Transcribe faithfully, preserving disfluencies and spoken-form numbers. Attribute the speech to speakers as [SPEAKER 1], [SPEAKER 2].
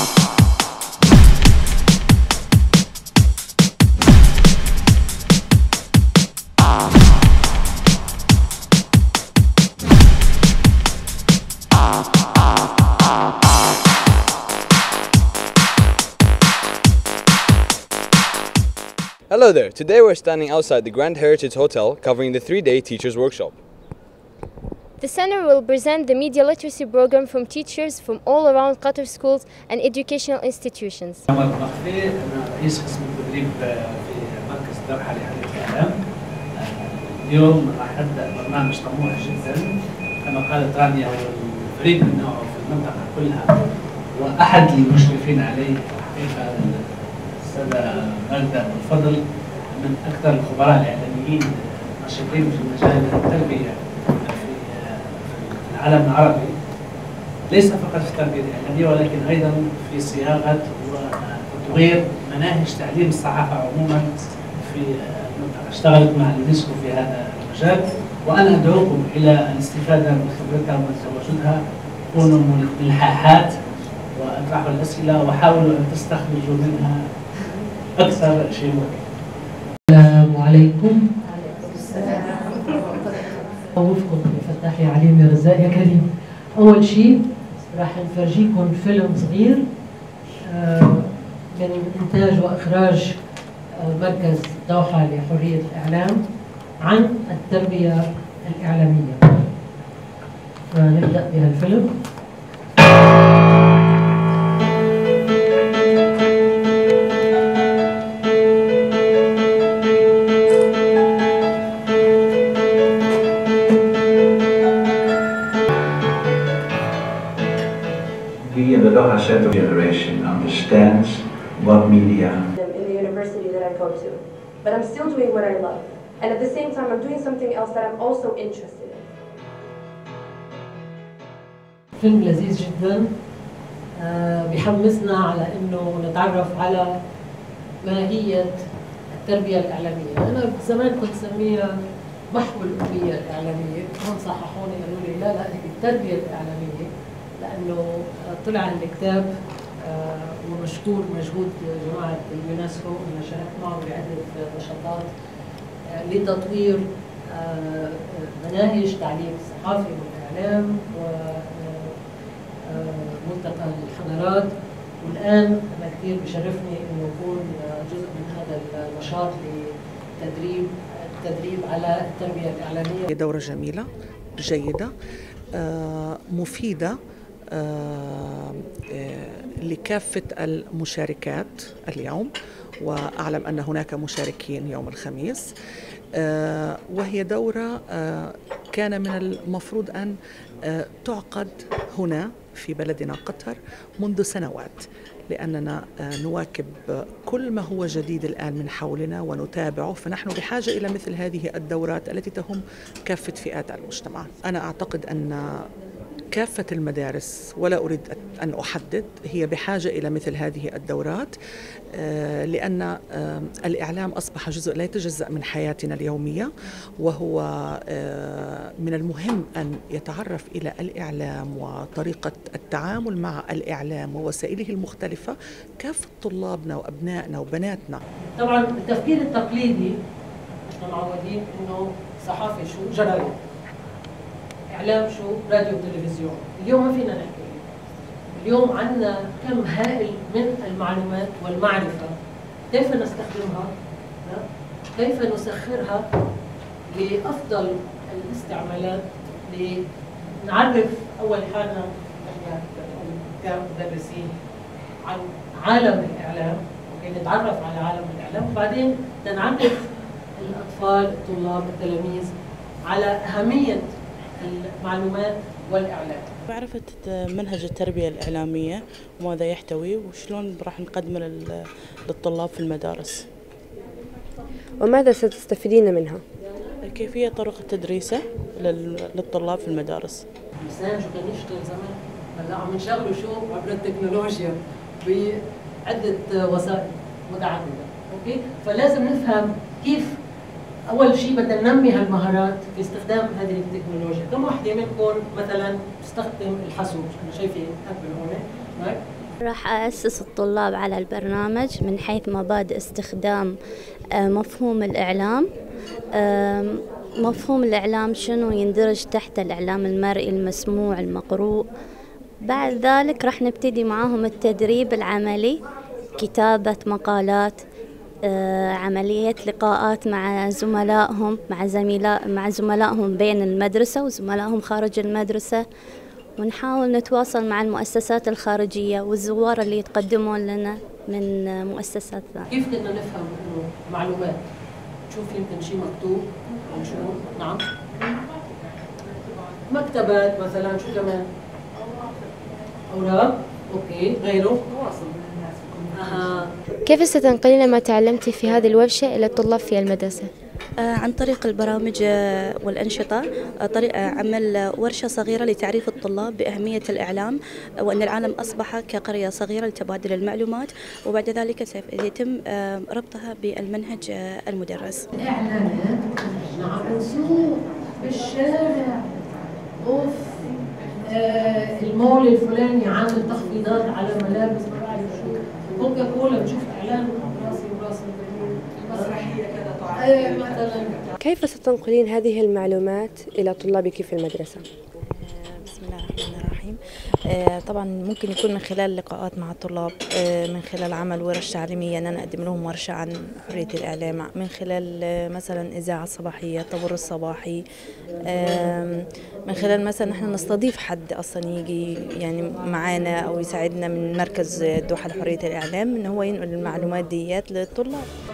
[SPEAKER 1] Hello there, today we're standing outside the Grand Heritage Hotel covering the three-day Teachers Workshop.
[SPEAKER 2] The center will present the media literacy program from teachers from all around Qatar schools and educational institutions.
[SPEAKER 3] عمر مخفي، أنا رئيس قسم التدريب في مركز الدرحة لإعادة الإعلام. اليوم راح نبدأ برنامج طموح جدا كما قالت رانيا، فريد من نوعه في المنطقة كلها وأحد المشرفين عليه حقيقة السادة ماجدة والفضل، من أكثر الخبراء الإعلاميين الناشطين في مجال التربية في العالم العربي، ليس فقط في التربية الإعلامية ولكن أيضا في صياغة وتطوير مناهج تعليم الصحافة عموما في المنطقة. اشتغلت مع اليونسكو في هذا المجال، وأنا أدعوكم إلى الاستفادة من خبرتها وتواجدها. كونوا ملحاحات واطرحوا الأسئلة وحاولوا أن تستخرجوا منها أكثر شيء ممكن.
[SPEAKER 4] السلام عليكم. وفقكم يا فتاح يا عليم يا رزاق يا كريم. أول شيء راح نفرجيكم فيلم صغير من إنتاج وإخراج مركز دوحة لحرية الإعلام عن التربية الإعلامية. فنبدأ بهالفيلم.
[SPEAKER 5] We in the Doha Center generation understands what media.
[SPEAKER 6] In the university that I go to, but I'm still doing what I love, and at the same time I'm doing something else that I'm also interested in.
[SPEAKER 4] فيلم لذيذ جدا بيحمسنا على انه نتعرف على ماهية التربية الإعلامية. أنا زمان كنت سميها محو الأمية الإعلامية، هم صححوني قالوا لي لا لا هي التربية الإعلامية، لأنه طلع الكتاب ومشكور مجهود جماعة اليونسكو أنا شاركت معهم بعدة نشاطات لتطوير مناهج تعليم الصحافة والإعلام وملتقى الحضارات. والآن أنا كثير بشرفني إنه أكون جزء من هذا النشاط لتدريب التدريب على التربية الإعلامية.
[SPEAKER 7] دورة جميلة جيدة مفيدة لكافة المشاركات اليوم، وأعلم أن هناك مشاركين يوم الخميس، وهي دورة كان من المفروض أن تعقد هنا في بلدنا قطر منذ سنوات، لأننا نواكب كل ما هو جديد الآن من حولنا ونتابعه، فنحن بحاجة إلى مثل هذه الدورات التي تهم كافة فئات المجتمع. أنا أعتقد أن كافة المدارس، ولا أريد أن أحدد، هي بحاجة إلى مثل هذه الدورات، لأن الإعلام أصبح جزء لا يتجزأ من حياتنا اليومية، وهو من المهم أن يتعرف إلى الإعلام وطريقة التعامل مع الإعلام ووسائله المختلفة كافة طلابنا وأبنائنا وبناتنا.
[SPEAKER 4] طبعا التفكير التقليدي احنا معودين إنه صحافة شو جرايد، إعلام شو راديو وتلفزيون. اليوم ما فينا نحكي، اليوم عندنا كم هائل من المعلومات والمعرفة، كيف نستخدمها؟ كيف نسخرها لأفضل الاستعمالات، لنعرف أول حاجة كمدرسين عن عالم الإعلام، نتعرف على عالم الإعلام، وبعدين نعرف الأطفال الطلاب التلاميذ على أهمية المعلومات والإعلام.
[SPEAKER 8] عرفت منهج التربية الإعلامية وماذا يحتوي وشلون راح نقدمه للطلاب في المدارس.
[SPEAKER 6] وماذا ستستفيدين منها؟
[SPEAKER 8] كيفية طرق تدريسه للطلاب في المدارس.
[SPEAKER 4] الإنسان شو كان يشتغل زمان، هلا عم نشغله شو عبر التكنولوجيا بعدة وسائل متعددة، أوكي؟ فلازم نفهم كيف أول شيء بدنا ننمي هالمهارات في استخدام هذه التكنولوجيا. كم واحدة منكم مثلا تستخدم الحاسوب؟ أنا شايفة أكبر هون،
[SPEAKER 9] راح أأسس الطلاب على البرنامج من حيث مبادئ استخدام مفهوم الإعلام. مفهوم الإعلام شنو يندرج تحت الإعلام المرئي المسموع المقروء. بعد ذلك راح نبتدي معاهم التدريب العملي، كتابة مقالات، عملية لقاءات مع زملائهم مع زملاء مع زملائهم بين المدرسة وزملائهم خارج المدرسة، ونحاول نتواصل مع المؤسسات الخارجية والزوار اللي يتقدمون لنا من مؤسساتنا.
[SPEAKER 4] كيف بدنا نفهم إنه معلومات؟ نشوف يمكن شيء مكتوب أو شو؟ نعم. مكتبات مثلا، شو كمان؟ أوراق، أوكي، غيره؟ أها.
[SPEAKER 2] كيف ستنقلين ما تعلمتي في هذه الورشة إلى الطلاب في المدرسة؟
[SPEAKER 10] عن طريق البرامج والأنشطة، طريق عمل ورشة صغيرة لتعريف الطلاب بأهمية الإعلام، وأن العالم أصبح كقرية صغيرة لتبادل المعلومات، وبعد ذلك سيتم ربطها بالمنهج المدرس.
[SPEAKER 4] الإعلانات نعم نسوق بالشارع، أوف آه المول الفلاني عامل تخفيضات على ملابس، ما بعرف شو، كوكا كولا بشوف إعلان راسي وراسي مسرحية كذا تعرف مثلا.
[SPEAKER 6] كيف ستنقلين هذه المعلومات إلى طلابك في المدرسة؟
[SPEAKER 8] بسم الله الرحمن الرحيم. طبعا ممكن يكون من خلال لقاءات مع الطلاب، من خلال عمل ورش تعليمية أن أنا أقدم لهم ورشة عن حرية الإعلام، من خلال مثلا إذاعة صباحية، الطابور الصباحي، من خلال مثلا نحن نستضيف حد أصلا يجي يعني معانا أو يساعدنا من مركز دوحة لحرية الإعلام إن هو ينقل المعلومات ديات للطلاب.